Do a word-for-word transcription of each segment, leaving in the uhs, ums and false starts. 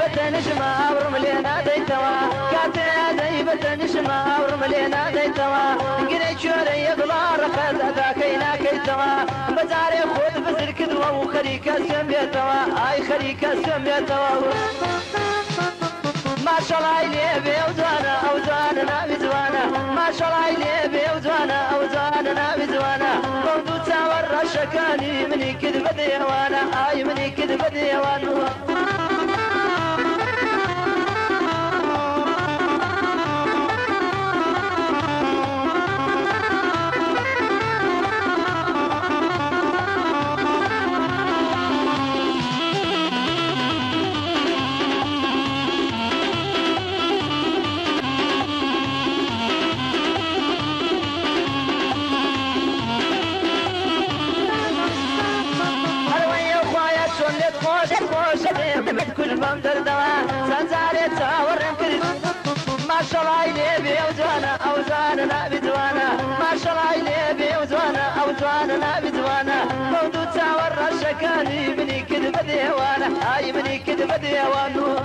دايبة نشمة ورملينا ديتوا كاتيا دايبة نشمة ورملينا ديتوا قريت شوري بلا رخد ذاكينا كيتوا بزاري خود بزر كدوا وخريكا سميتوا اي خريكا سميتوا ما شاء الله عليه بيوزانا اوزانا بزوانا ما شاء الله عليه بيوزانا اوزانا بزوانا موضوع تاور الشكاني مني كذب ديوانا اي مني كذب ديوانا كل فم دردوا سنزاري تاور يمكن ما شاء الله عليه بيوزانا اوزانا بدوانا ما شاء الله عليه بيوزانا اوزانا بدوانا موضوع تاور الشكاني مني كذب ديوانا اي مني كذب ديوانا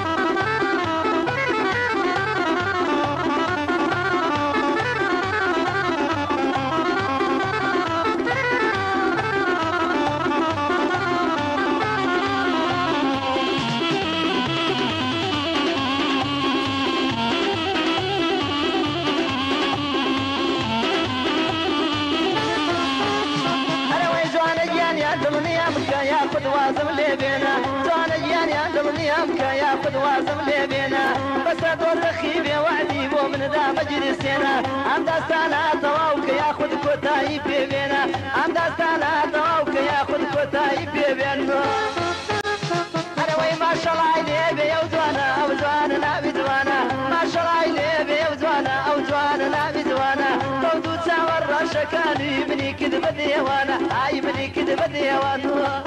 ياخذ وازم لي بينا زون اجيان يندلني يمك ياخذ وازم لي بينا بس ادور رخيبي وعدي بو من ذا مجلسنا عم دستانا تواوك ياخذ كتاي في بينا عم دستانا تواوك ياخذ كتاي في بينا انا وي ما شاء الله عليه بيوزوانا اوزوانا بدوانا ما شاء الله عليه بيوزوانا اوزوانا بدوانا موضوع تاور شكاني مني كذب ديوانا اي مني كذب ديوانا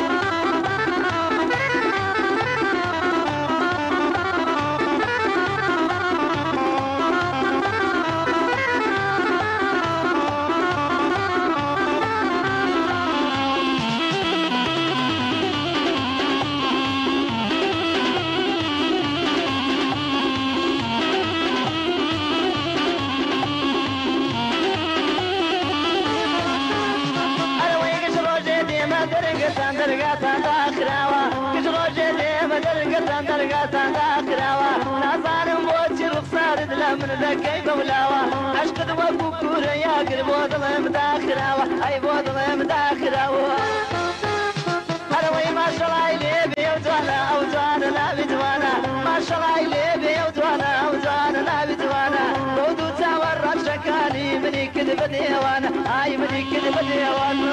درقاتان داخراوا كجروجي ديما درقاتان درقاتان داخراوا نازان موتي الخسار دلا من ذكي مولاوا عشق دوابو كورا يا قرب وظلم داخراوا اي وظلم داخراوا هروي ما شاء الله عليه بيوزوانا اوزوانا لا بدوانا ما شاء الله عليه بيوزوانا اوزوانا لا بدوانا موضوع تاور الشكاني مني كذب ديوانا اي مني كذب ديوانا